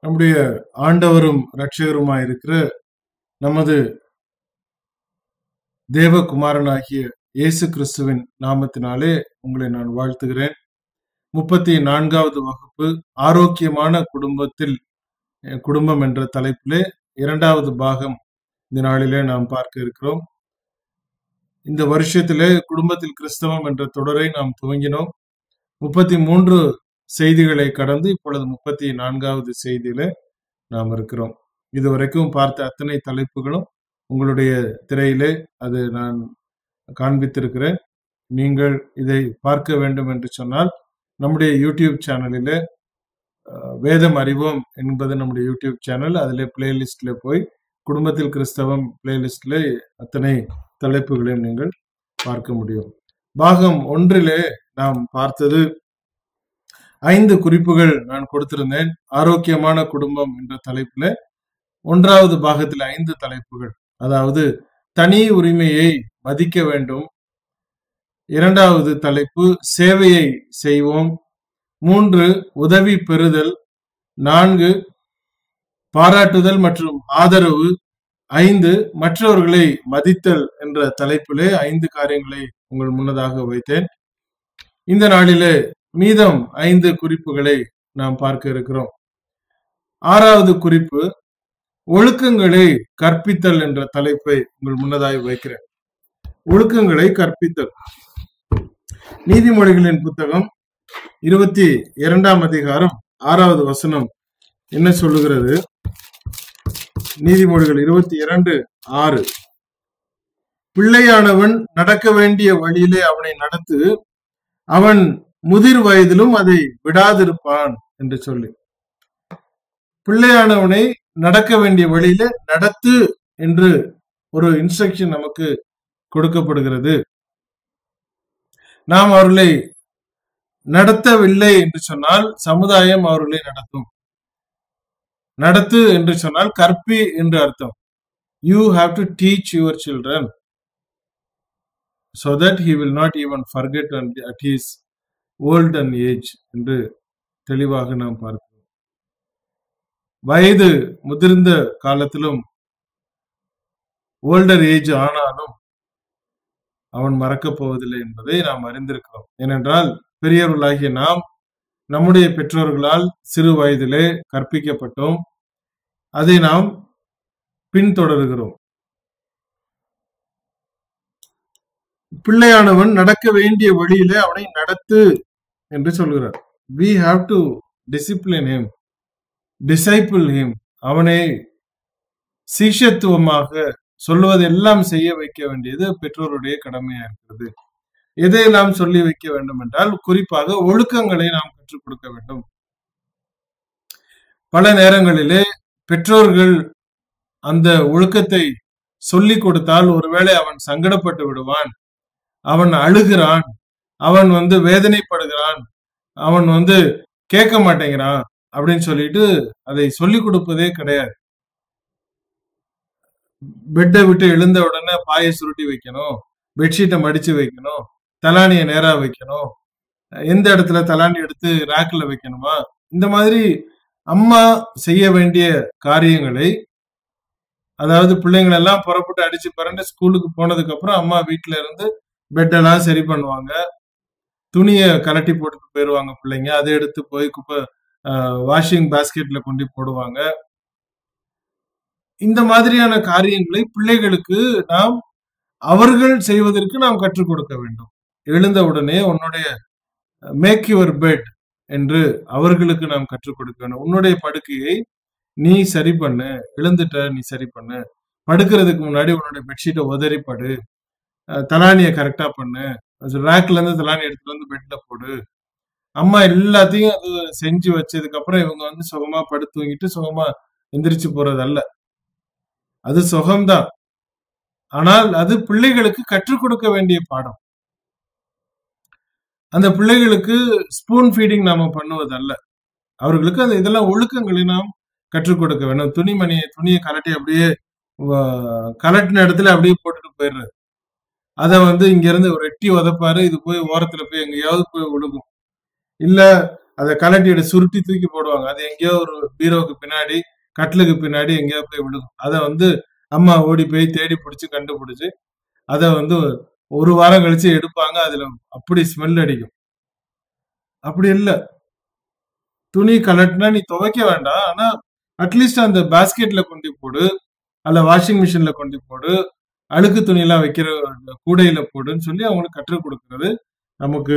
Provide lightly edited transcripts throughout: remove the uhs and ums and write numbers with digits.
நம்முடைய ஆண்டவரும் இரட்சகருமாயிருக்கிற நமது தேவகுமாரனாகிய இயேசு கிறிஸ்துவின் நாமத்தினாலே உங்களை நான் வாழ்த்துகிறேன். 34வது வகுப்பு ஆரோக்கியமான குடும்பம் என்ற தலைப்பிலே 2வது பாகம் இந்த நாளிலே நாம் பார்க்க இருக்கிறோம். இந்த வருஷத்திலே குடும்பத்தில் கிறிஸ்தவம் என்ற தொடரை நாம் துவங்கினோம். 33 செய்திகளை கடந்து இப்பொழுது 34வது செய்தியில நாம் இருக்கிறோம். இதுவரைக்கும் பார்த்த அத்தனை தலைப்புகளும் உங்களுடைய திரையிலே அது நான் காண்பித்திருக்கிறேன். நீங்கள் இதை பார்க்க வேண்டும் என்று சொன்னால் நம்முடைய யூடியூப் சேனலிலே வேதம் அறிவோம் என்பது நம்முடைய யூடியூப் சேனல். அதிலே பிளேலிஸ்ட்ல போய் குடும்பத்தில் கிறிஸ்தவம் பிளேலிஸ்ட்ல அத்தனை தலைப்புகளையும் நீங்கள் பார்க்க முடியும். பாகம் 1 நாம் பார்த்தது 5 குறிப்புகள் நான் கொடுத்திருந்தேன். ஆரோக்கியமான குடும்பம் என்ற தலைப்புல 1வது பாகத்தில் 5 தலைப்புகள், அதாவது தனி உரிமையை மதிக்க வேண்டும். 2வது தலைப்பு சேவையை செய்வோம். 3 உதவி பெறுதல். 4 பாராட்டுதல் மற்றும் ஆதரவு. 5 மற்றவர்களை மதித்தல் என்ற தலைப்பிலே 5 காரியங்களை உங்கள் முன்னதாக வைத்தேன். இந்த நாளிலே மீதம் 5 குறிப்புகளை நாம் பார்க்க இருக்கிறோம். 6வது குறிப்பு ஒழுக்கங்களை கற்பித்தல் என்ற தலைப்பை உங்கள் முன்னதாக வைக்கிறேன். ஒழுக்கங்களை கற்பித்தல். நீதிமொழிகளின் புத்தகம் 22ஆம் அதிகாரம் 6வது வசனம் என்ன சொல்லுகிறது? நீதிமொழிகள் 22:6. பிள்ளையானவன் நடக்க வேண்டிய வழியிலே அவனை நடத்து, அவன் முதிர் வயதிலும் அதை விடாதிருப்பான் என்று சொல்லி, பிள்ளையானவனை நடக்க வேண்டிய வழியில நடத்து என்று ஒரு இன்ஸ்ட்ரக்ஷன் நமக்கு கொடுக்கப்படுகிறது. நாம் அவர்களை நடத்தவில்லை என்று சொன்னால் சமுதாயம் அவர்களை நடத்தும். நடத்து என்று சொன்னால் கற்பி என்று அர்த்தம். You have to teach your children so that he will not even forget at his old and age என்று தெளிவாக நாம் பார்க்கிறோம். வயது முதிர்ந்த காலத்திலும் ஓல்டர் ஏஜ் ஆனாலும் அவன் மறக்கப் போவதில்லை என்பதை நாம் அறிந்திருக்கிறோம். ஏனென்றால் பெரியவர்களாகிய நாம் நம்முடைய பெற்றோர்களால் சிறு வயதிலே கற்பிக்கப்பட்டோம். அதை நாம் பின்தொடர்கிறோம். பிள்ளையானவன் நடக்க வேண்டிய வழியிலே அவனை நடத்து என்று சொல்கிறார். We have to discipline him, disciple him. அவனை சீஷத்துவமாக சொல்வதெல்லாம் செய்ய வைக்க வேண்டியது பெற்றோருடைய கடமையா இருக்கிறது. எதையெல்லாம் சொல்லி வைக்க வேண்டும் என்றால் குறிப்பாக ஒழுக்கங்களை நாம் கற்றுக் கொடுக்க வேண்டும். பல நேரங்களிலே பெற்றோர்கள் அந்த ஒழுக்கத்தை சொல்லிக் கொடுத்தால் ஒருவேளை அவன் சங்கடப்பட்டு விடுவான், அவன் அழுகிறான், அவன் வேதனைப்படுகிறான், அவன் கேட்க மாட்டேங்கிறான் அப்படின்னு சொல்லிட்டு அதை சொல்லிக் கொடுப்பதே கிடையாது. பெட்டை விட்டு எழுந்த உடனே பாயை சுருட்டி வைக்கணும், பெட்ஷீட்டை மடிச்சு வைக்கணும், தலானியை நேரா வைக்கணும், எந்த இடத்துல தலானி எடுத்து ரேக்ல வைக்கணுமா, இந்த மாதிரி அம்மா செய்ய வேண்டிய காரியங்களை, அதாவது பிள்ளைங்களை எல்லாம் புறப்பட்டு அடிச்சு பரண்டு ஸ்கூலுக்கு போனதுக்கு அப்புறம் அம்மா வீட்டுல இருந்து பெட்டெல்லாம் சரி பண்ணுவாங்க, துணியை கலட்டி போட்டுட்டு போயிடுவாங்க பிள்ளைங்க, அதை எடுத்து போய் வாஷிங் பாஸ்கெட்ல கொண்டு போடுவாங்க. இந்த மாதிரியான காரியங்களை பிள்ளைகளுக்கு நாம் அவர்கள் செய்வதற்கு நாம் கற்றுக் கொடுக்க வேண்டும். எழுந்த உடனே உன்னுடைய மேக் யுவர் பெட் என்று அவர்களுக்கு நாம் கற்றுக் கொடுக்க வேண்டும். உன்னுடைய படுக்கையை நீ சரி பண்ணு, எழுந்துட்ட நீ சரி பண்ணு, படுக்கிறதுக்கு முன்னாடி உன்னுடைய பெட்ஷீட்டை உதறிப்படு, தலானியை கரெக்டா பண்ணு, ரேக்ல இருந்து தலானி எடுத்துட்டு வந்து பெட்ல போடு. அம்மா எல்லாத்தையும் அது செஞ்சு வச்சதுக்கு அப்புறம் இவங்க சுகமா படுத்து தூங்கிட்டு சுகமா எந்திரிச்சு போறது அல்ல. அது சுகம்தான், ஆனால் அது பிள்ளைகளுக்கு கற்றுக் கொடுக்க வேண்டிய பாடம். அந்த பிள்ளைகளுக்கு ஸ்பூன் ஃபீடிங் நாம பண்ணுவதல்ல, அவர்களுக்கு அந்த இதெல்லாம் ஒழுக்கங்களை நாம் கற்றுக் கொடுக்க வேண்டும். துணியை கலட்டி அப்படியே கலட்டின இடத்துல அப்படியே போட்டுட்டு போயிடுறது, அதை இங்க இருந்து ஒரு எட்டி உதப்பாரு, இது போய் ஓரத்துல போய் எங்கேயாவது போய் விழுகும். இல்ல அதை கலட்டியோட சுருட்டி தூக்கி போடுவாங்க. அது எங்கேயோ ஒரு பீரோவுக்கு பின்னாடி, கட்டிலுக்கு பின்னாடி எங்கேயோ போய் விழுகும். அதை வந்து அம்மா ஓடி போய் தேடி பிடிச்சி கண்டுபிடிச்சு அதை வந்து ஒரு வாரம் கழிச்சு எடுப்பாங்க. அதுல அப்படி ஸ்மெல் அடிக்கும். அப்படி இல்லை, துணி கலட்டினா நீ துவைக்க வேண்டாம், ஆனா அட்லீஸ்ட் அந்த பாஸ்கெட்ல கொண்டு போடு, அல்ல வாஷிங் மிஷின்ல கொண்டு போடு, அழுக்கு துணி எல்லாம் வைக்கிற கூடையில போடுன்னு சொல்லி அவங்களுக்கு கற்றுக் கொடுக்கிறது நமக்கு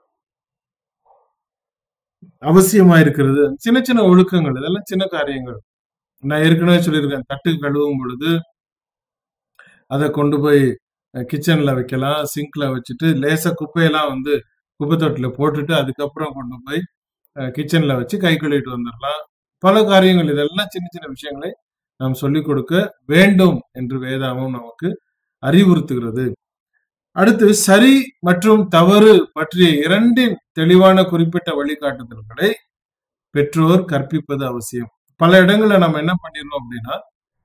அவசியமா இருக்கிறது. சின்ன சின்ன ஒழுக்கங்கள், இதெல்லாம் சின்ன காரியங்கள். நான் ஏற்கனவே சொல்லியிருக்கேன், தட்டு கழுவும் பொழுது அதை கொண்டு போய் கிச்சன்ல வைக்கலாம், சிங்க்ல வச்சுட்டு லேசா குப்பையெல்லாம் வந்து குப்பை தொட்டில போட்டுட்டு அதுக்கப்புறம் கொண்டு போய் கிச்சன்ல வச்சு கை கழுவிட்டு வந்துடலாம். பல காரியங்கள், இதெல்லாம் சின்ன சின்ன விஷயங்களை நாம் சொல்லிக் கொடுக்க வேண்டும் என்று வேதாகமம் நமக்கு அறிவுறுத்துகிறது. அடுத்து சரி மற்றும் தவறு பற்றிய இரண்டின் தெளிவான குறிப்பிட்ட வழிகாட்டுதல்களை பெற்றோர் கற்பிப்பது அவசியம். பல இடங்கள்ல நம்ம என்ன பண்ணிடணும் அப்படின்னா,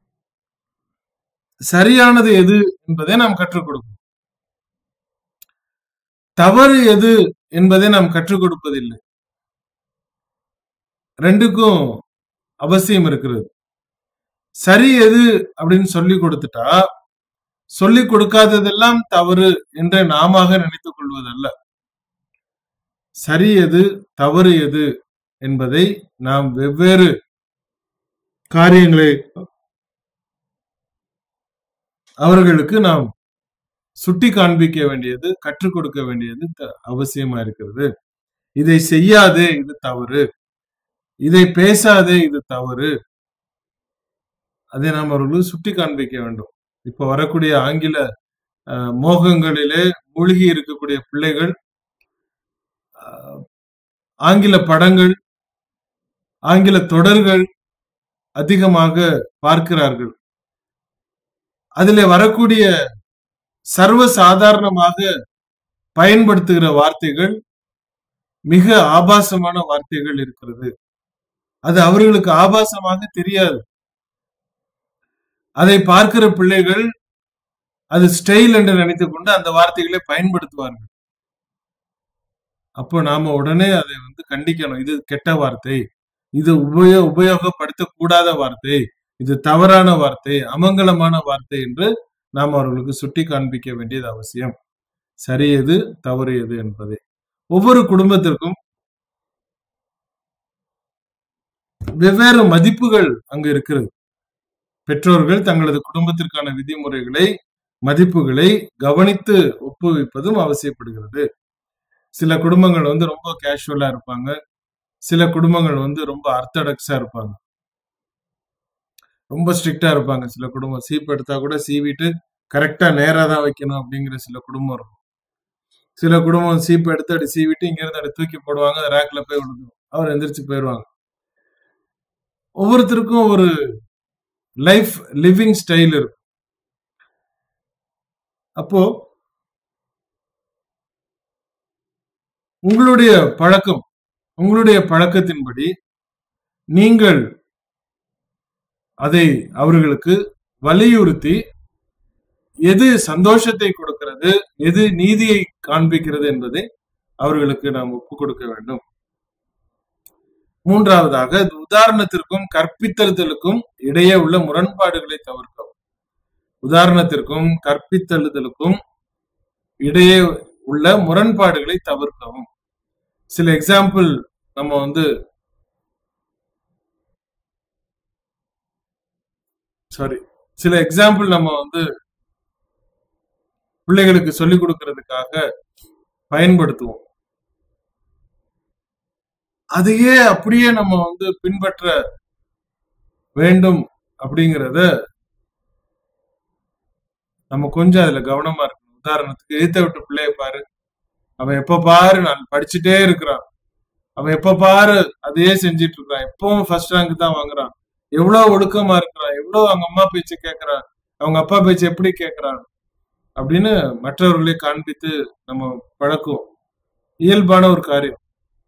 சரியானது எது என்பதை நாம் கற்றுக் கொடுக்கணும், தவறு எது என்பதை நாம் கற்றுக் கொடுப்பதில்லை. ரெண்டுக்கும் அவசியம் இருக்கிறது. சரி எது அப்படின்னு சொல்லி கொடுத்துட்டா, சொல்லிக் கொடுக்காததெல்லாம் தவறு என்று நாம நினைத்துக் கொள்வதல்ல. சரி எது தவறு எது என்பதை நாம் வெவ்வேறு காரியங்களை அவர்களுக்கு நாம் சுட்டி காண்பிக்க வேண்டியது, கற்றுக் கொடுக்க வேண்டியது அவசியமா இருக்கிறது. இதை செய்யாதே, இது தவறு. இதை பேசாதே, இது தவறு. அதை நாம் அவர்களுக்கு சுட்டி காண்பிக்க வேண்டும். இப்ப வரக்கூடிய ஆங்கில மோகங்களிலே மூழ்கி இருக்கக்கூடிய பிள்ளைகள் ஆங்கில படங்கள், ஆங்கில தொடர்கள் அதிகமாக பார்க்கிறார்கள். அதிலே வரக்கூடிய சர்வ சாதாரணமாக பயன்படுத்துகிற வார்த்தைகள் மிக ஆபாசமான வார்த்தைகள் இருக்கிறது. அது அவர்களுக்கு ஆபாசமாக தெரியாது. அதை பார்க்கிற பிள்ளைகள் அது ஸ்டைல் என்று நினைத்துக் கொண்டு அந்த வார்த்தைகளை பயன்படுத்துவார்கள். அப்போ நாம உடனே அதை வந்து கண்டிக்கணும். இது கெட்ட வார்த்தை, இது உபயோகப்படுத்தக்கூடாத வார்த்தை, இது தவறான வார்த்தை, அமங்கலமான வார்த்தை என்று நாம் அவர்களுக்கு சுட்டி காண்பிக்க வேண்டியது அவசியம். சரி எது தவறு எது என்பதை ஒவ்வொரு குடும்பத்திற்கும் வெவ்வேறு மதிப்புகள் அங்கு இருக்கிறது. பெற்றோர்கள் தங்களது குடும்பத்திற்கான விதிமுறைகளை, மதிப்புகளை கவனித்து ஒப்புவிப்பதும் அவசியப்படுகிறது. சில குடும்பங்கள் வந்து ரொம்ப கேஷுவலா இருப்பாங்க, சில குடும்பங்கள் வந்து ரொம்ப ஆர்த்தடாக்ஸா இருப்பாங்க, ரொம்ப ஸ்ட்ரிக்டா இருப்பாங்க. சில குடும்பம் சீப் எடுத்தா கூட சீவிட்டு கரெக்டா நேரா தான் வைக்கணும் அப்படிங்கிற சில குடும்பம் இருக்கும். சில குடும்பம் சீப் எடுத்து அப்படி சீவிட்டு இங்க இருந்து அப்படி தூக்கி போடுவாங்க, ரேக்ல போய் விழுந்துடும், அவர் எந்திரிச்சு போயிடுவாங்க. ஒவ்வொருத்தருக்கும் ஒரு லைஃப் லிவிங் ஸ்டைல் இருக்கும். அப்போ உங்களுடைய பழக்கம், உங்களுடைய பழக்கத்தின்படி நீங்கள் அதை அவர்களுக்கு வலியுறுத்தி எது சந்தோஷத்தை கொடுக்கிறது, எது நீதியை காண்பிக்கிறது என்பதை அவர்களுக்கு நாம் ஒப்புக் கொடுக்க வேண்டும். மூன்றாவதாக, உதாரணத்திற்கும் கற்பித்தலுக்கும் இடையே உள்ள முரண்பாடுகளை தவிர்க்கவும். உதாரணத்திற்கும் கற்பித்தலுக்கும் இடையே உள்ள முரண்பாடுகளை தவிர்க்கவும். சில எக்ஸாம்பிள் நம்ம வந்து சில எக்ஸாம்பிள் நம்ம வந்து பிள்ளைகளுக்கு சொல்லிக் கொடுக்கிறதுக்காக பயன்படுத்துவோம். அதையே அப்படியே நம்ம வந்து பின்பற்ற வேண்டும் அப்படிங்கிறத நம்ம கொஞ்சம் அதுல கவனமா இருக்கணும். உதாரணத்துக்கு, எழுத்த விட்டு பிள்ளைய பாரு, அவன் எப்ப பாரு நான் படிச்சுட்டே இருக்கிறான், அவன் எப்ப பாரு அதையே செஞ்சிட்டு இருக்கான், எப்பவும் ஃபர்ஸ்ட் ரேங்க் தான் வாங்குறான், எவ்வளவு ஒழுக்கமா இருக்கிறான், எவ்வளவு அவங்க அம்மா பேச்சு கேட்கிறான், அவங்க அப்பா பேச்சு எப்படி கேட்கிறான் அப்படின்னு மற்றவர்களை காண்பித்து நம்ம பழக்குவோம். இயல்பான ஒரு காரியம்.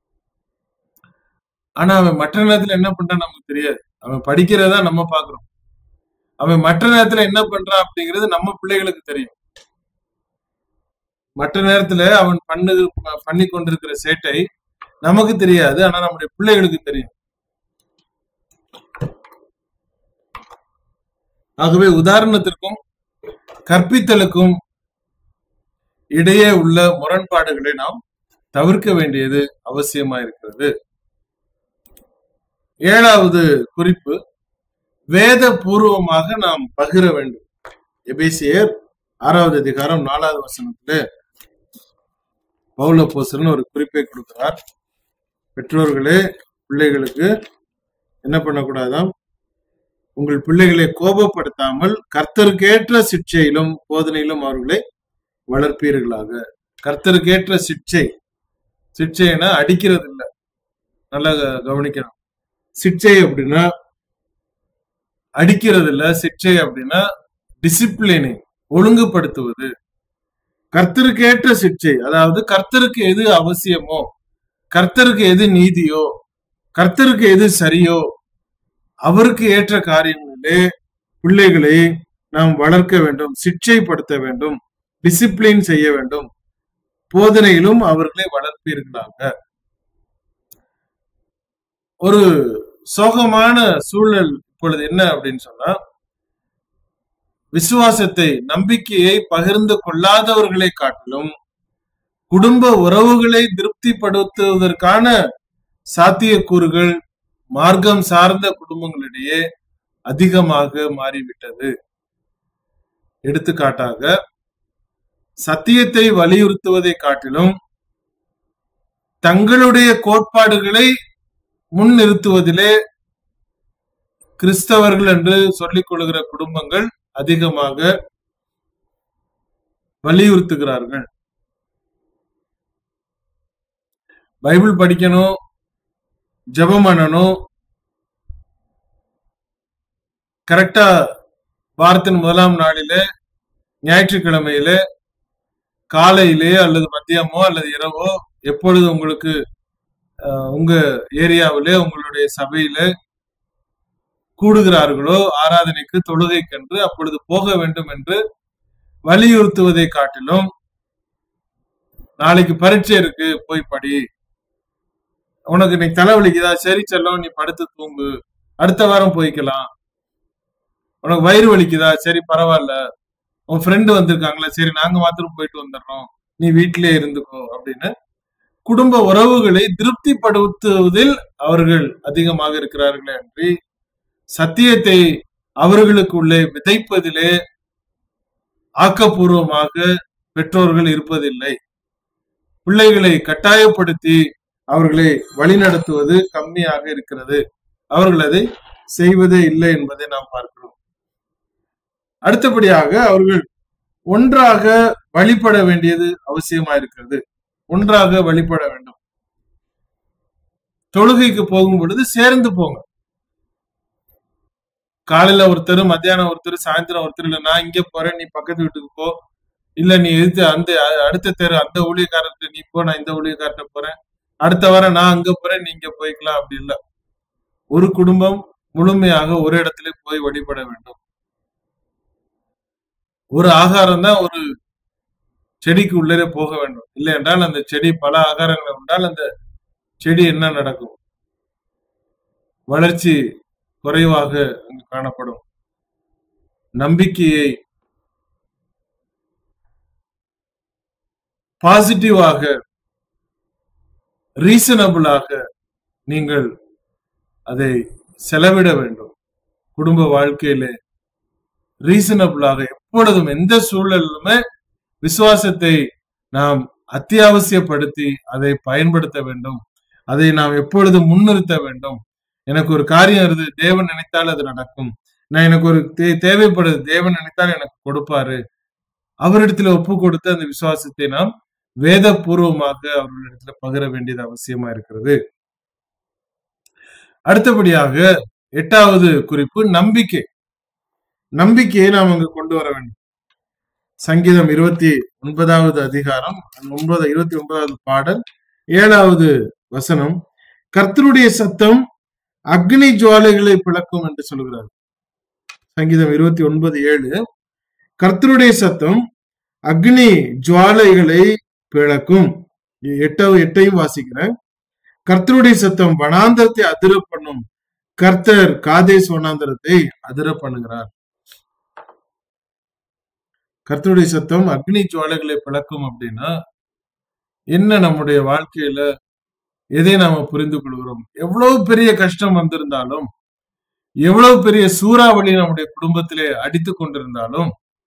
ஆனா அவன் மற்ற நேரத்துல என்ன பண்றான் நமக்கு தெரியாது. அவன் படிக்கிறதா நம்ம பாக்குறோம், அவன் மற்ற நேரத்துல என்ன பண்றான் அப்படிங்கிறது நம்ம பிள்ளைகளுக்கு தெரியும். மற்ற நேரத்துல அவன் பண்ணி கொண்டிருக்கிற சேட்டை நமக்கு தெரியாது, ஆனா நம்முடைய பிள்ளைகளுக்கு தெரியும். ஆகவே உதாரணத்திற்கும் கற்பித்தலுக்கும் இடையே உள்ள முரண்பாடுகளை நாம் தவிர்க்க வேண்டியது அவசியமா இருக்கிறது. 7வது குறிப்பு, வேத பூர்வமாக நாம் பகிர வேண்டும். எபேசியர் 6வது அதிகாரம் 4வது வசனத்திலே பவுல் அப்போஸ்தலன் ஒரு குறிப்பை கொடுக்கிறார். பெற்றோர்களே, பிள்ளைகளுக்கு என்ன பண்ணக்கூடாதாம்? உங்கள் பிள்ளைகளை கோபப்படுத்தாமல் கர்த்தருக்கேற்ற சிட்சையிலும் போதனையிலும் அவர்களை வளர்ப்பீர்களாக. கர்த்தருக்கேற்ற சிட்சை, சிட்சைனா அடிக்கிறது இல்லை, நல்லா கவனிக்கணும். சிட்சை அப்படின்னா அடிக்கிறது இல்ல, சிட்சை அப்படின்னா டிசிப்ளினிங், ஒழுங்குபடுத்துவது. கர்த்தருக்கேற்ற சிட்சை, அதாவது கர்த்தருக்கு எது அவசியமோ, கர்த்தருக்கு எது நீதியோ, கர்த்தருக்கு எது சரியோ, அவருக்கு ஏற்ற காரியங்களிலே பிள்ளைகளை நாம் வளர்க்க வேண்டும், சிட்சைப்படுத்த வேண்டும், டிசிப்ளின் செய்ய வேண்டும். போதனையிலும் அவர்களை வளர்ப்பீர்களாக. ஒரு சோகமான சூழல் இப்பொழுது என்ன அப்படின்னு சொன்னா, விசுவாசத்தை, நம்பிக்கையை பகிர்ந்து கொள்ளாதவர்களை காட்டிலும் குடும்ப உறவுகளை திருப்திப்படுத்துவதற்கான சாத்தியக்கூறுகள் மார்க்கம் சார்ந்த குடும்பங்களிடையே அதிகமாக மாறிவிட்டது. எடுத்துக்காட்டாக, சத்தியத்தை வலியுறுத்துவதை காட்டிலும் தங்களுடைய கோட்பாடுகளை முன்னிறுத்துவதிலே கிறிஸ்தவர்கள் என்று சொல்லிக் கொள்கிற குடும்பங்கள் அதிகமாக வலியுறுத்துகிறார்கள். பைபிள் படிக்கணும், ஜெபம் பண்ணணும், கரெக்டா வாரத்தின் முதலாம் நாளிலே ஞாயிற்றுக்கிழமையில காலையிலே அல்லது மதியமோ அல்லது இரவோ எப்பொழுது உங்களுக்கு உங்க ஏரியாவிலே உங்களுடைய சபையில கூடுகிறார்களோ ஆராதனைக்கு, தொழுகைக்கென்று அப்பொழுது போக வேண்டும் என்று வலியுறுத்துவதை காட்டிலும், நாளைக்கு பரீட்சை இருக்கு போய் படி, உனக்கு இன்னைக்கு தலைவலிக்குதா, சரி செல்லம் நீ படுத்து தூங்கு, அடுத்த வாரம் போய்க்கலாம், உனக்கு வயிறு வலிக்குதா, சரி பரவாயில்ல, உன் ஃப்ரெண்டு வந்திருக்காங்களா, சரி நாங்க மாத்திரம் போயிட்டு வந்துடுறோம், நீ வீட்டிலே இருந்துக்கோ அப்படின்னு குடும்ப உறவுகளை திருப்திப்படுத்துவதில் அவர்கள் அதிகமாக இருக்கிறார்களே அன்றி சத்தியத்தை அவர்களுக்குள்ளே விதைப்பதிலே ஆக்கப்பூர்வமாக பெற்றோர்கள் இருப்பதில்லை. பிள்ளைகளை கட்டாயப்படுத்தி அவர்களை வழிநடத்துவது கம்மியாக இருக்கிறது. அவர்கள் அதை செய்வதே இல்லை என்பதை நாம் பார்க்கிறோம். அடுத்தபடியாக அவர்கள் ஒன்றாக வழிபட வேண்டியது அவசியமா இருக்கிறது. ஒன்றாக வழிபட வேண்டும். தொழுகைக்கு போகும் பொழுது சேர்ந்து போங்க. காலையில ஒருத்தர், மத்தியானம் ஒருத்தர், சாயந்தரம் ஒருத்தர், இல்ல நான் இங்க போறேன் நீ பக்கத்து வீட்டுக்கு போ, இல்ல நீ எதிர்த்து அந்த அடுத்த தெரு அந்த ஊழியக்காரர்கிட்ட நீ போ, நான் இந்த ஊழியக்காரர்கிட்ட போறேன், அடுத்த வாரம் நான் அங்க போறேன் நீங்க போய்க்கலாம், அப்படி இல்ல. ஒரு குடும்பம் முழுமையாக ஒரு இடத்துல போய் வழிபட வேண்டும். ஒரு ஆகாரம் தான் ஒரு செடிக்கு உள்ளே போக வேண்டும். இல்லை என்றால் அந்த செடி பல ஆகாரங்களை உண்டால் அந்த செடி என்ன நடக்கும்? வளர்ச்சி குறைவாக காணப்படும். நம்பிக்கையை பாசிட்டிவாக, ரீசனபிளாக நீங்கள் அதை செலவிட வேண்டும். குடும்ப வாழ்க்கையிலே ரீசனபிளாக எப்பொழுதும் எந்த சூழலுமே விசுவாசத்தை நாம் அத்தியாவசியப்படுத்தி அதை பயன்படுத்த வேண்டும். அதை நாம் எப்பொழுதும் முன்னிறுத்த வேண்டும். எனக்கு ஒரு காரியம் இருக்கு, தேவன் நினைத்தால் அது நடக்கும். நான் எனக்கு ஒரு தேவைப்படுது, தேவன் நினைத்தால் எனக்கு கொடுப்பாரு. அவரிடத்துல ஒப்பு கொடுத்து அந்த விசுவாசத்தை நாம் வேத பூர்வமாக அவர்களிடத்துல பகிர வேண்டியது அவசியமா இருக்கிறது. அடுத்தபடியாக 8வது குறிப்பு நம்பிக்கை. நம்பிக்கையை நாம் அங்கு கொண்டு வர வேண்டும். சங்கீதம் 29வது அதிகாரம் 29வது பாடல் 7வது வசனம், கர்த்தருடைய சத்தம் அக்னி ஜுவாலைகளை பிளக்கும் என்று சொல்கிறார். சங்கீதம் 29:7, கர்த்தருடைய சத்தம் அக்னி ஜுவாலைகளை பிளக்கும். 8யும் வாசிக்கிறேன். கர்த்தருடைய சத்தம் வனாந்தரத்தை அதிர பண்ணும். கர்த்தர் காதேஸ் வனாந்தரத்தை அதிர பண்ணுகிறார். கர்த்தருடைய சத்தம் அக்னி ஜுவாலைகளை பிளக்கும் அப்படின்னா என்ன? நம்முடைய வாழ்க்கையில எதை நாம புரிந்து கொள்கிறோம்? எவ்வளவு பெரிய கஷ்டம் வந்திருந்தாலும், எவ்வளவு பெரிய சூறாவளி நம்முடைய குடும்பத்திலே அடித்துக் கொண்டிருந்தாலும்,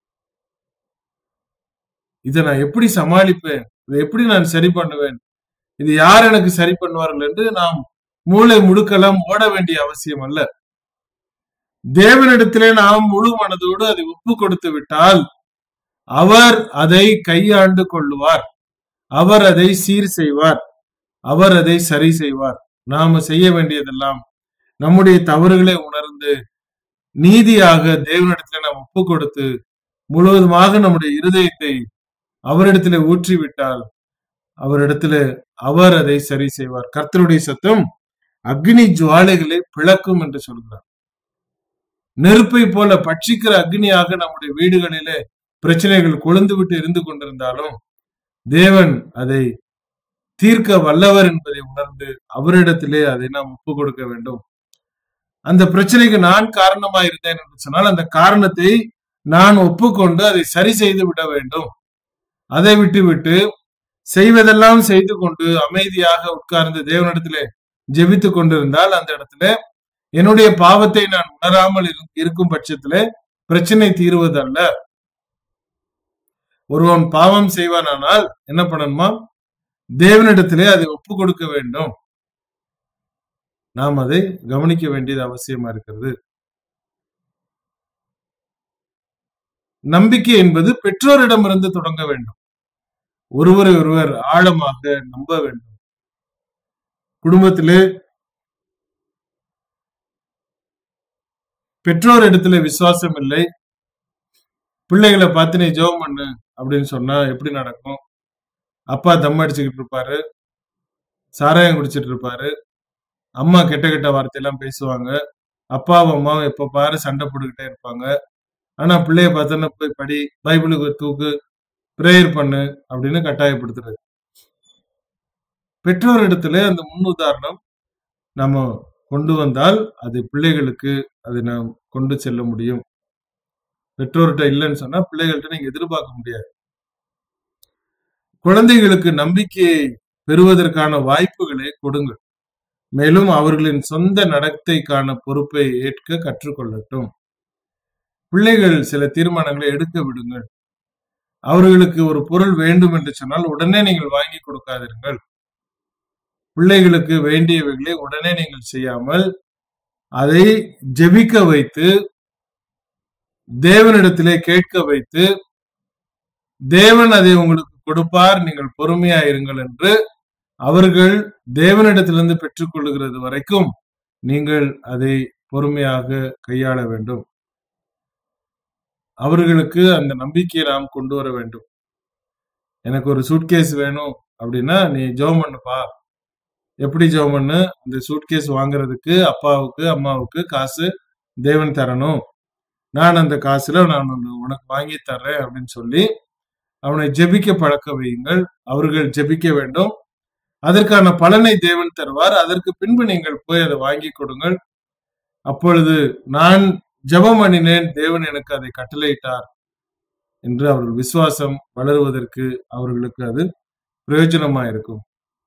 இதை நான் எப்படி சமாளிப்பேன், இதை எப்படி நான் சரி பண்ணுவேன், இது யார் எனக்கு சரி பண்ணுவார்கள் என்று நாம் மூளை முடுக்கலாம் ஓட வேண்டிய அவசியம் அல்ல. தேவனிடத்திலே நாம் முழு மனதோடு அதை ஒப்பு கொடுத்து விட்டால் அவர் அதை கையாண்டு கொள்ளுவார், அவர் அதை சீர் செய்வார், அவர் அதை சரி செய்வார். நாம செய்ய வேண்டியதெல்லாம் நம்முடைய தவறுகளை உணர்ந்து நீதியாக தேவனிடத்திலே நாம் ஒப்பு கொடுத்து முழுவதுமாக நம்முடைய இருதயத்தை அவரிடத்திலே ஊற்றிவிட்டால் அவர் அதை சரி செய்வார். கர்த்தருடைய சத்தம் அக்னி ஜுவாலைகளை பிளக்கும் என்று சொல்கிறார். நெருப்பை போல பட்சிக்கிற அக்னியாக நம்முடைய வீடுகளிலே பிரச்சனைகள் கொழுந்து விட்டு இருந்து கொண்டிருந்தாலும் தேவன் அதை தீர்க்க வல்லவர் என்பதை உணர்ந்து அவரிடத்திலே அதை நாம் ஒப்பு கொடுக்க வேண்டும். அந்த பிரச்சனைக்கு நான் காரணமா இருந்தேன் என்று சொன்னால் அந்த காரணத்தை நான் ஒப்புக்கொண்டு அதை சரி செய்து விட வேண்டும். அதை விட்டு செய்வதெல்லாம் செய்து கொண்டு அமைதியாக உட்கார்ந்து தேவனிடத்திலே ஜெபித்துக் கொண்டிருந்தால் அந்த இடத்துல என்னுடைய பாவத்தை நான் உணராமல் இருக்கும் பட்சத்திலே பிரச்சனை தீர்வதல்ல. ஒருவன் பாவம் செய்வானால் என்ன பண்ணணுமா? தேவனிடத்திலே அதை ஒப்பு கொடுக்க வேண்டும். நாம் அதை கவனிக்க வேண்டியது அவசியமா இருக்கிறது. நம்பிக்கை என்பது பெற்றோரிடமிருந்து தொடங்க வேண்டும். ஒருவரை ஒருவர் ஆழமாக நம்ப வேண்டும். குடும்பத்திலே பெற்றோர் இடத்துல விசுவாசம் இல்லை, பிள்ளைகளை பார்த்து நீ ஜெபம் பண்ணு அப்படின்னு சொன்னா எப்படி நடக்கும்? அப்பா தம் அடிச்சுக்கிட்டு இருப்பாரு, சாராயம் குடிச்சிட்டு இருப்பாரு, அம்மா கெட்ட கெட்ட வார்த்தையெல்லாம் பேசுவாங்க, அப்பாவும் அம்மாவும் எப்ப பாரு சண்டை போட்டுக்கிட்டே இருப்பாங்க. ஆனா பிள்ளைய பார்த்தோன்னா போய் படி, பைபிளுக்கு தூக்கு, பிரேயர் பண்ணு அப்படின்னு கட்டாயப்படுத்துறது. பெற்றோர் இடத்துல அந்த முன் உதாரணம் நம்ம கொண்டு வந்தால் அது பிள்ளைகளுக்கு அதை நாம் கொண்டு செல்ல முடியும். பெற்றோர்கிட்ட இல்லைன்னு சொன்னா பிள்ளைகள்கிட்ட நீங்க எதிர்பார்க்க முடியாது. குழந்தைகளுக்கு நம்பிக்கையை பெறுவதற்கான வாய்ப்புகளை கொடுங்கள். மேலும் அவர்களின் சொந்த நடத்தைக்கான பொறுப்பை ஏற்க கற்றுக்கொள்ளட்டும். பிள்ளைகள் சில தீர்மானங்களை எடுக்க விடுங்கள். அவர்களுக்கு ஒரு பொருள் வேண்டும் என்று சொன்னால் உடனே நீங்கள் வாங்கி கொடுக்காதீர்கள். பிள்ளைகளுக்கு வேண்டியவைகளை உடனே நீங்கள் செய்யாமல் அதை ஜெபிக்க வைத்து தேவனிடத்திலே கேட்க வைத்து தேவன் அதை உங்களுக்கு கொடுப்பார், நீங்கள் பொறுமையா இருங்கள் என்று அவர்கள் தேவனிடத்திலிருந்து பெற்றுக் கொள்ளுகிறது வரைக்கும் நீங்கள் அதை பொறுமையாக கையாள வேண்டும். அவர்களுக்கு அந்த நம்பிக்கையை நாம் கொண்டு வர வேண்டும். எனக்கு ஒரு சூட்கேஸ் வேணும் அப்படின்னா நீ ஜெபம் பண்ணுப்பா. எப்படி ஜெபம் பண்ணு? அந்த சூட்கேஸ் வாங்குறதுக்கு அப்பாவுக்கு அம்மாவுக்கு காசு தேவன் தரணும், நான் அந்த காசுல நான் உனக்கு வாங்கி தர்றேன் அப்படின்னு சொல்லி அவனை ஜெபிக்க பழக்க வையுங்கள். அவர்கள் ஜெபிக்க வேண்டும். அதற்கான பலனை தேவன் தருவார். அதற்கு பின்பு நீங்கள் போய் அதை வாங்கி கொடுங்கள். அப்பொழுது நான் ஜெபம் பண்ணினேன், தேவன் எனக்கு அதை கட்டளையிட்டார் என்று அவர்கள் விசுவாசம் வளருவதற்கு அவர்களுக்கு அது பிரயோஜனமா இருக்கும்.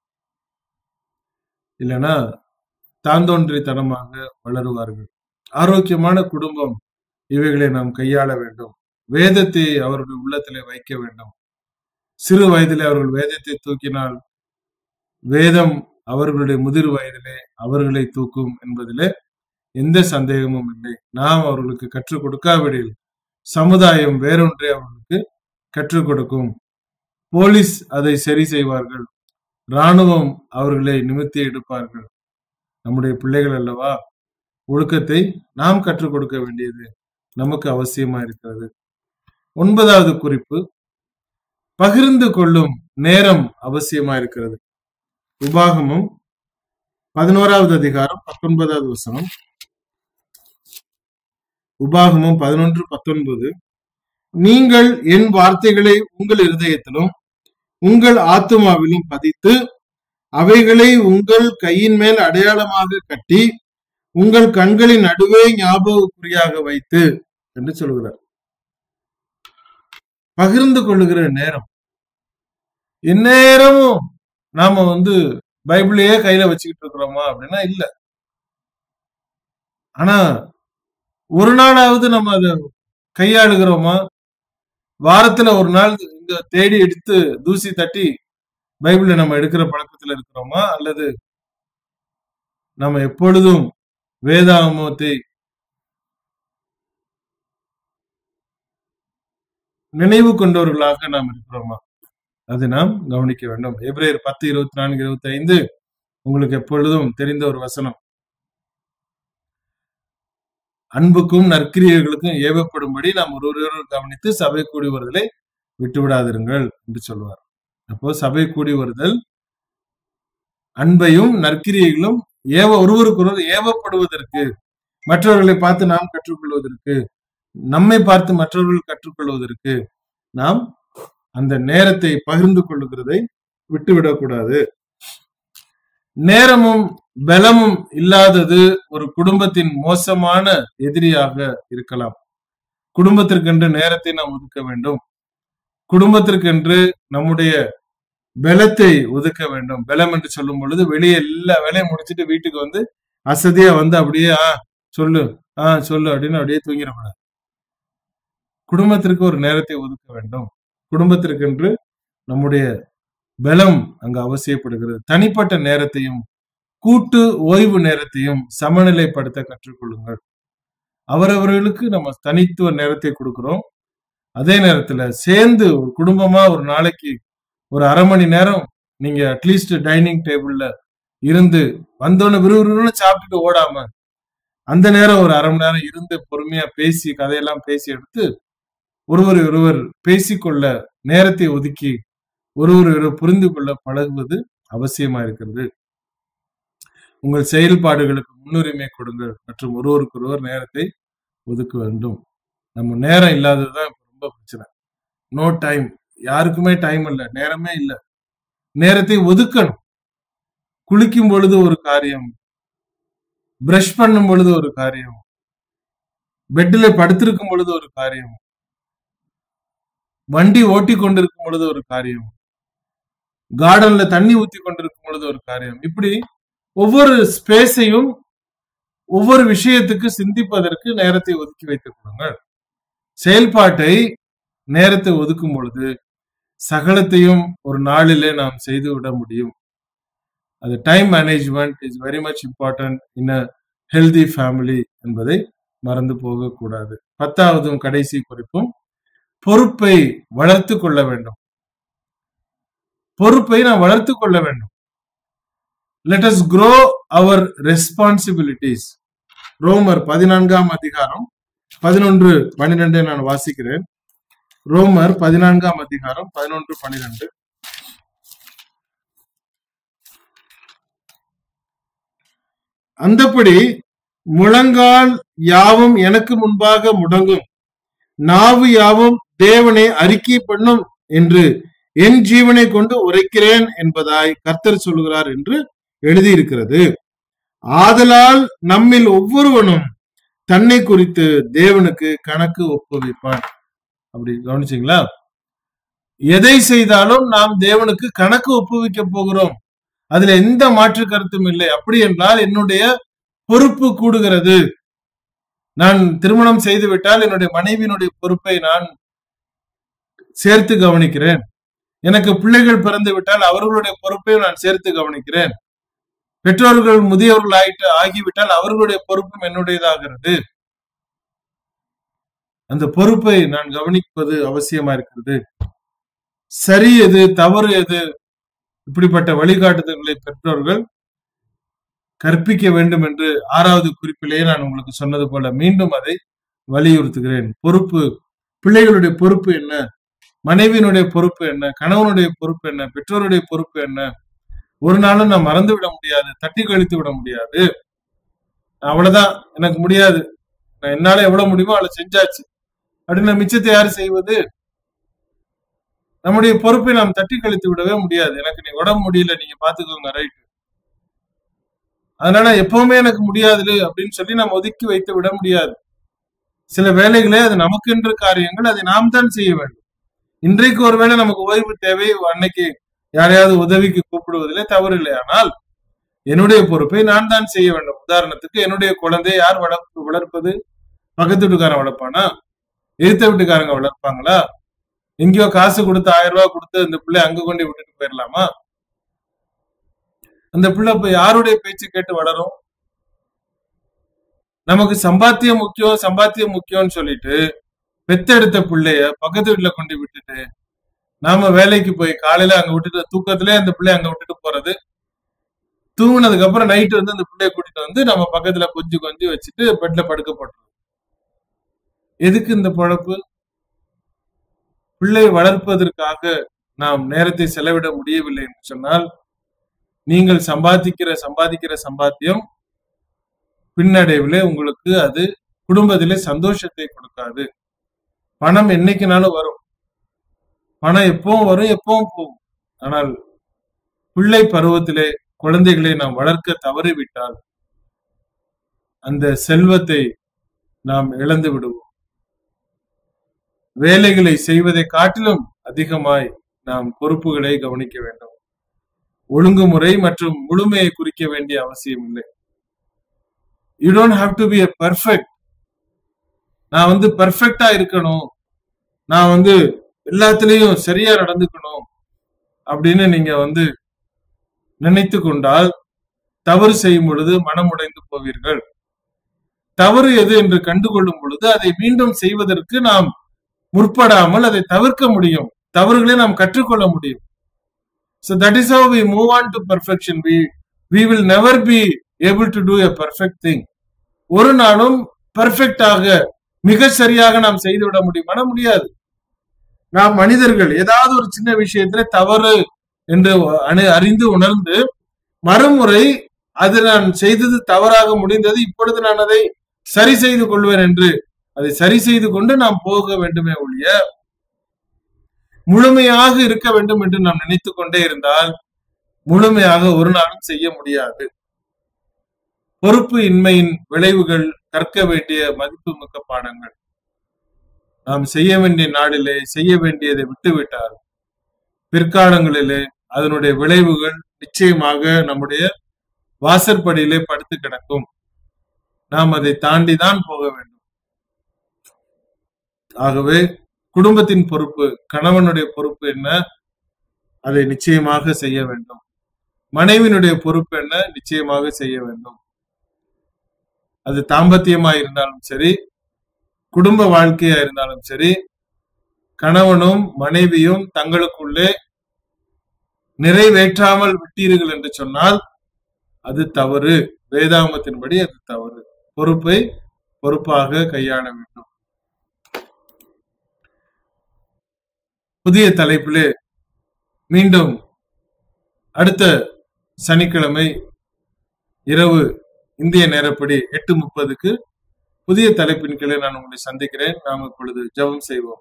இல்லைன்னா தாந்தோன்றித்தனமாக வளருவார்கள். ஆரோக்கியமான குடும்பம் இவைகளை நாம் கையாள வேண்டும். வேதத்தை அவர்கள் உள்ளத்திலே வைக்க வேண்டும். சிறு வயதிலே அவர்கள் வேதத்தை தூக்கினால் வேதம் அவர்களுடைய முதிர் வயதிலே அவர்களை தூக்கும் என்பதிலே எந்த சந்தேகமும் இல்லை. நாம் அவர்களுக்கு கற்றுக் கொடுக்காவிடில் சமுதாயம் வேறொன்றை அவர்களுக்கு கற்றுக் கொடுக்கும். போலீஸ் அதை சரி செய்வார்கள், இராணுவம் அவர்களை நிமித்தி எடுப்பார்கள். நம்முடைய பிள்ளைகள் அல்லவா? ஒழுக்கத்தை நாம் கற்றுக் கொடுக்க வேண்டியது நமக்கு அவசியமா இருக்கிறது. 9வது குறிப்பு, பகிர்ந்து கொள்ளும் நேரம் அவசியமா இருக்கிறது. உபாகமம் 11வது அதிகாரம் 19வது வசனம். உபாகமம் 11:19. நீங்கள் என் வார்த்தைகளை உங்கள் இருதயத்திலும் உங்கள் ஆத்துமாவிலும் பதித்து அவைகளை உங்கள் கையின் மேல் அடையாளமாக கட்டி உங்கள் கண்களின் நடுவே ஞாபகக்குறியாக வைத்து என்று சொல்கிறார். பகிர்ந்து கொள்ளுகிற நேரம். இந்நேரமும் நாம பைபிளையே கையில வச்சுக்கிட்டு இருக்கிறோமா அப்படின்னா இல்ல. ஆனா ஒரு நாளாவது நம்ம அதை கையாளுகிறோமா? வாரத்துல ஒரு நாள் இங்க தேடி எடுத்து தூசி தட்டி பைபிளை நம்ம எடுக்கிற பழக்கத்துல இருக்கிறோமா? அல்லது நம்ம எப்பொழுதும் வேதாகமத்தை நினைவு கொண்டவர்களாக நாம் இருக்கிறோமா? அதை நாம் கவனிக்க வேண்டும். எபிரேயர் 10:24-25 உங்களுக்கு எப்பொழுதும் தெரிந்த ஒரு வசனம். அன்புக்கும் நற்கிரியர்களுக்கும் ஏவப்படும்படி நாம் ஒருவரையொருவர் கவனித்து சபை கூடி வருதலை விட்டுவிடாதிருங்கள் என்று சொல்வார். அப்போ சபை கூடி வருதல் அன்பையும் நற்கிரியைகளும் ஒருவருக்கொருவர் ஏவப்படுவதற்கு, மற்றவர்களை பார்த்து நாம் கற்றுக்கொள்வதற்கு, நம்மை பார்த்து மற்றவர்கள் கற்றுக்கொள்வதற்கு நாம் அந்த நேரத்தை பகிர்ந்து கொள்ளுகிறதை விட்டுவிடக்கூடாது. நேரமும் பலமும் இல்லாதது ஒரு குடும்பத்தின் மோசமான எதிரியாக இருக்கலாம். குடும்பத்திற்கென்று நேரத்தை நாம் ஒதுக்க வேண்டும். குடும்பத்திற்கென்று நம்முடைய பலத்தை ஒதுக்க வேண்டும். பலம் என்று சொல்லும் பொழுது வெளியே எல்லா வேலையும் முடிச்சுட்டு வீட்டுக்கு அசதியா அப்படியே சொல்லு சொல்லு அப்படின்னு அப்படியே தூங்கிடக்கூடாது. குடும்பத்திற்கு ஒரு நேரத்தை ஒதுக்க வேண்டும். குடும்பத்திற்கென்று நம்முடைய பலம் அங்கு அவசியப்படுகிறது. தனிப்பட்ட நேரத்தையும் கூட்டு ஓய்வு நேரத்தையும் சமநிலைப்படுத்த கற்றுக்கொள்ளுங்கள். அவரவர்களுக்கு நம்ம தனித்துவ நேரத்தை கொடுக்கிறோம். அதே நேரத்துல சேர்ந்து ஒரு குடும்பமா ஒரு நாளைக்கு ஒரு அரை மணி நேரம் நீங்க அட்லீஸ்ட் டைனிங் டேபிள்ல இருந்து வந்தோன்னு விறுவிறுன்னு சாப்பிட்டுட்டு ஓடாம அந்த நேரம் ஒரு அரை மணி நேரம் இருந்து பொறுமையா பேசி கதையெல்லாம் பேசி எடுத்து ஒருவர் ஒருவர் பேசிக்கொள்ள நேரத்தை ஒதுக்கி ஒருவர் புரிந்து கொள்ள பழகுவது அவசியமா இருக்கிறது. உங்கள் செயல்பாடுகளுக்கு முன்னுரிமை கொடுங்கள் மற்றும் ஒருவருக்கொருவர் நேரத்தை ஒதுக்க வேண்டும். நம்ம நேரம் இல்லாததுதான் ரொம்ப பிரச்சனை. No time. யாருக்குமே டைம் இல்லை, நேரமே இல்லை. நேரத்தை ஒதுக்கணும். குளிக்கும் பொழுது ஒரு காரியம், பிரஷ் பண்ணும் பொழுது ஒரு காரியம், பெட்டில படுத்திருக்கும் பொழுது ஒரு காரியம், வண்டி ஓட்டி கொண்டிருக்கும் பொழுது ஒரு காரியம், கார்டன்ல தண்ணி ஊத்தி கொண்டிருக்கும் பொழுது ஒரு காரியம். இப்படி ஒவ்வொரு ஸ்பேஸையும் ஒவ்வொரு விஷயத்துக்கு சிந்திப்பதற்கு நேரத்தை ஒதுக்கி வைத்துக் கொள்ளுங்கள். செயல்பாட்டை நேரத்தை ஒதுக்கும் பொழுது சகலத்தையும் ஒரு நாளிலே நாம் செய்து விட முடியும். அது time management is very much important in a healthy family என்பதை மறந்து போகக்கூடாது. 10வது கடைசி குறிப்பும் பொறுப்பை வளர்த்து கொள்ள வேண்டும். பொறுப்பை நாம் வளர்த்து கொள்ள வேண்டும். Let us grow our responsibilities. ரோமர் 14ஆம் அதிகாரம் 11-12 நான் வாசிக்கிறேன். ரோமர் 14ஆம் அதிகாரம் 11-12. அந்தப்படி முழங்கால் யாவும் எனக்கு முன்பாக முடங்கும், நாவு யாவும் தேவனை அறிக்கை பண்ணும் என்று என் ஜீவனை கொண்டு உரைக்கிறேன் என்பதாய் கர்த்தர் சொல்லுகிறார் என்று எழுதியிருக்கிறது. ஆதலால் நம்மில் ஒவ்வொருவனும் தன்னை குறித்து தேவனுக்கு கணக்கு ஒப்புவிப்பான். அப்படி கவனிச்சீங்களா? எதை செய்தாலும் நாம் தேவனுக்கு கணக்கு ஒப்புவிக்க போகிறோம். அதுல எந்த மாற்று கருத்தும் இல்லை. அப்படி என்றால் என்னுடைய பொறுப்பு கூடுகிறது. நான் திருமணம் செய்து விட்டால் என்னுடைய மனைவியினுடைய பொறுப்பை நான் சேர்த்து கவனிக்கிறேன். எனக்கு பிள்ளைகள் பிறந்து விட்டால் அவர்களுடைய பொறுப்பையும் நான் சேர்த்து கவனிக்கிறேன். பெற்றோர்கள் முதியவர்கள் ஆகிவிட்டால் அவர்களுடைய பொறுப்பும் என்னுடையதாகிறது. அந்த பொறுப்பை நான் கவனிப்பது அவசியமா இருக்கிறது. சரி எது, தவறு எது, இப்படிப்பட்ட வழிகாட்டுதல்களை பெற்றோர்கள் கற்பிக்க வேண்டும் என்று 6வது குறிப்பிலேயே நான் உங்களுக்கு சொன்னது போல மீண்டும் அதை வலியுறுத்துகிறேன். பொறுப்பு, பிள்ளைகளுடைய பொறுப்பு என்ன, மனைவியினுடைய பொறுப்பு என்ன, கணவனுடைய பொறுப்பு என்ன, பெற்றோருடைய பொறுப்பு என்ன, ஒரு நாளும் நான் மறந்து விட முடியாது, தட்டி கழித்து விட முடியாது. அவ்வளவுதான், எனக்கு முடியாது, நான் என்னால எவ்வளவு முடியுமோ அவளை செஞ்சாச்சு அப்படின்னு மிச்சத்தை யாரு செய்வது? நம்முடைய பொறுப்பை நாம் தட்டி கழித்து விடவே முடியாது. எனக்கு நீ உடம்பு முடியல, நீங்க பாத்துக்கோங்க, ரைட். அதனால எப்பவுமே எனக்கு முடியாது அப்படின்னு சொல்லி நாம் ஒதுக்கி வைத்து விட முடியாது. சில வேலைகளே அது நமக்கென்று காரியங்கள், அதை நாம் தான் செய்ய வேண்டும். இன்றைக்கு ஒருவேளை நமக்கு ஓய்வு தேவை, அன்னைக்கு யாரையாவது உதவிக்கு கூப்பிடுவதிலே தவறு இல்லை. ஆனால் என்னுடைய பொறுப்பை நான் தான் செய்ய வேண்டும். உதாரணத்துக்கு என்னுடைய குழந்தையை யார் வளர்ப்பது? பக்கத்து வீட்டுக்காரன் வளர்ப்பானா? எதிர்த்த வீட்டுக்காரங்க வளர்ப்பாங்களா? எங்கேயோ காசு கொடுத்து 1000 ரூபாய் கொடுத்து அந்த பிள்ளை அங்க கொண்டு விட்டுட்டு போயிடலாமா? அந்த பிள்ளை இப்ப யாருடைய பேச்சு கேட்டு வளரும்? நமக்கு சம்பாத்தியம் முக்கியம்னு சொல்லிட்டு பெத்தெடுத்த பிள்ளைய பக்கத்து வீட்டுல கொண்டு விட்டுட்டு நாம வேலைக்கு போய் காலையில அங்க விட்டுட்டு தூக்கத்திலே அந்த பிள்ளைய அங்க விட்டுட்டு போறது, தூங்கினதுக்கு அப்புறம் நைட்டு வந்து அந்த பிள்ளைய கூட்டிட்டு வந்து நம்ம பக்கத்துல கொஞ்சம் வச்சுட்டு பெட்ல படுக்க போட்டுரும். எதுக்கு இந்த பொழப்பு? பிள்ளை வளர்ப்பதற்காக நாம் நேரத்தை செலவிட முடியவில்லை என்று சொன்னால், நீங்கள் சம்பாதிக்கிற சம்பாத்தியம் பின்னடைவிலே உங்களுக்கு அது குடும்பத்திலே சந்தோஷத்தை கொடுக்காது. பணம் என்னைக்குனாலும் வரும், பணம் எப்பவும் வரும், எப்பவும் போகும். ஆனால் பிள்ளை பருவத்திலே குழந்தைகளை நாம் வளர்க்க தவறிவிட்டால் அந்த செல்வத்தை நாம் இழந்து விடுவோம். வேலைகளை செய்வதை காட்டிலும் அதிகமாய் நாம் பொறுப்புகளை கவனிக்க வேண்டும். ஒழுங்குமுறை மற்றும் முழுமையை குறிக்க வேண்டிய அவசியம் இல்லை. You don't have to be a perfect. நான் வந்து பெர்ஃபெக்டா இருக்கணும், நான் வந்து எல்லாத்திலையும் சரியா நடந்துக்கணும் அப்படின்னு நீங்க வந்து நினைத்து கொண்டால் தவறு செய்யும் பொழுது மனம் உடைந்து போவீர்கள். தவறு எது என்று கண்டுகொள்ளும் பொழுது அதை மீண்டும் செய்வதற்கு நாம் முற்படாமல் அதை தவிர்க்க முடியும். தவறுகளை நாம் கற்றுக்கொள்ள முடியும். So that is how we move on to perfection. We will never be able to do a perfect thing. ஒரு நாளும் பெர்ஃபெக்டாக மிக சரியாக நாம் செய்துவிட முடியாது. நாம் மனிதர்கள் ஏதாவது ஒரு சின்ன விஷயத்துல தவறு என்று அறிந்து உணர்ந்து மறுமுறை அது நான் செய்தது தவறாக முடிந்தது, இப்பொழுது நான் அதை சரி செய்து கொள்வேன் என்று அதை சரி செய்து கொண்டு நாம் போக வேண்டுமே ஒழிய முழுமையாக இருக்க வேண்டும் என்று நாம் நினைத்து கொண்டே இருந்தால் முழுமையாக ஒரு நாளும் செய்ய முடியாது. பொறுப்பு இன்மையின் விளைவுகள் கற்க வேண்டிய மதிப்புமிக்க பாடங்கள். நாம் செய்ய வேண்டிய நாளிலே செய்ய வேண்டியதை விட்டுவிட்டால் பிற்காலங்களிலே அதனுடைய விளைவுகள் நிச்சயமாக நம்முடைய வாசற்படியிலே படுத்து கிடக்கும். நாம் அதை தாண்டிதான் போக வேண்டும். ஆகவே குடும்பத்தின் பொறுப்பு, கணவனுடைய பொறுப்பு என்ன, அதை நிச்சயமாக செய்ய வேண்டும். மனைவியினுடைய பொறுப்பு என்ன, நிச்சயமாக செய்ய வேண்டும். அது தாம்பத்தியமா இருந்தாலும் சரி, குடும்ப வாழ்க்கையா இருந்தாலும் சரி, கணவனும் மனைவியும் தங்களுக்குள்ளே நிறைவேற்றாமல் விட்டீர்கள் என்று சொன்னால் அது தவறு. வேதாகமத்தின்படி அது தவறு. பொறுப்பை பொறுப்பாக கையாள வேண்டும். புதிய தலைப்பிலே மீண்டும் அடுத்த சனிக்கிழமை இரவு இந்திய நேரப்படி 8:30 புதிய தலைப்பின் கீழே நான் உங்களை சந்திக்கிறேன். நாம் இப்பொழுது ஜெபம் செய்வோம்.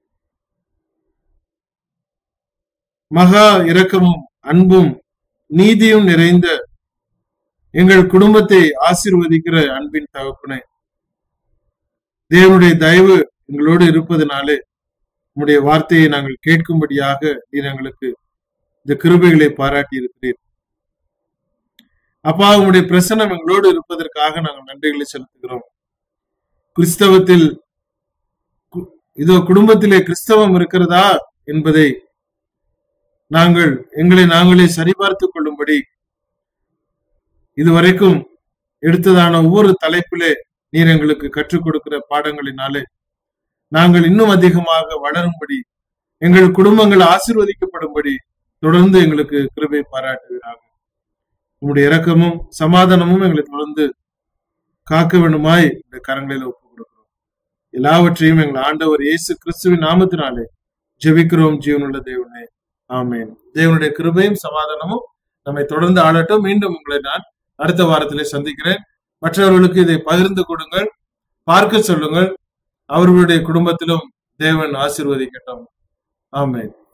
மகா இரக்கமும் அன்பும் நீதியும் நிறைந்த எங்கள் குடும்பத்தை ஆசீர்வதிக்கிற அன்பின் தகப்பனே, தேவனுடைய தயவு எங்களோடு இருப்பதனாலே உம்முடைய வார்த்தையை நாங்கள் கேட்கும்படியாக நீர் எங்களுக்கு இந்த கிருபைகளை பாராட்டி இருக்கிறீர். அப்பா, உம்முடைய பிரசன்னம் எங்களோடு இருப்பதற்காக நாங்கள் நன்றிகளை செலுத்துகிறோம். கிறிஸ்தவத்தில் இதோ குடும்பத்திலே கிறிஸ்தவம் இருக்கிறதா என்பதை எங்களை நாங்களே சரிபார்த்துக் கொள்ளும்படி இதுவரைக்கும் எடுத்ததான ஒவ்வொரு தலைப்பிலே நீர் எங்களுக்கு கற்றுக் கொடுக்கிற பாடங்களினாலே நாங்கள் இன்னும் அதிகமாக வளரும்படி, எங்கள் குடும்பங்கள் ஆசீர்வதிக்கப்படும்படி தொடர்ந்து எங்களுக்கு கிருபை பாராட்டுகிறார்கள். உங்களுடைய இரக்கமும் சமாதானமும் எங்களை தொடர்ந்து காக்க வேண்டுமாய் இந்த கரங்களில் ஒப்புக் கொடுக்கிறோம். எல்லாவற்றையும் எங்கள் ஆண்டவர் இயேசு கிறிஸ்துவின் நாமத்தினாலே ஜெபிக்கிறோம் ஜீவனுள்ள தேவனே, ஆமென். தேவனுடைய கிருபையும் சமாதானமும் நம்மை தொடர்ந்து ஆளட்டும். மீண்டும் உங்களை நான் அடுத்த வாரத்திலே சந்திக்கிறேன். மற்றவர்களுக்கு இதை பகிர்ந்து கொடுங்கள், பார்க்க சொல்லுங்கள். அவர்களுடைய குடும்பத்திலும் தேவன் ஆசீர்வதிக்கட்டும். ஆமென்.